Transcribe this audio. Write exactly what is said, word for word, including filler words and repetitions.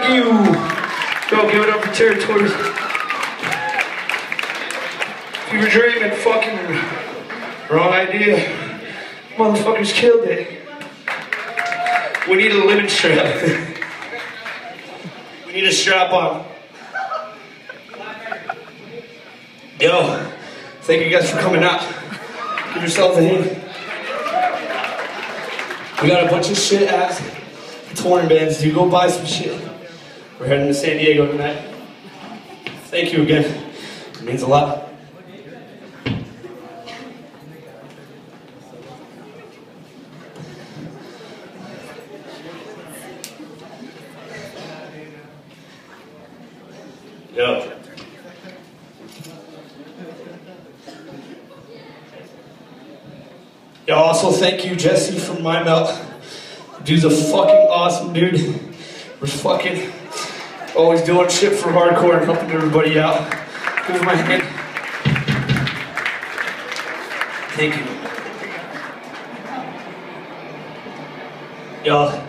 you. Go, give it up for Territories. If you were dreaming, fucking wrong idea. Motherfuckers killed it. We need a lemon strap. We need a strap on. Yo, thank you guys for coming out. Give yourselves a hand. We got a bunch of shit ass touring bands. You go buy some shit. We're heading to San Diego tonight. Thank you again. It means a lot. Yo. Yo, also thank you, Jesse from My Melt. Dude's a fucking awesome dude. We're fucking always doing shit for hardcore and helping everybody out. Give my hand. Thank you. Yo.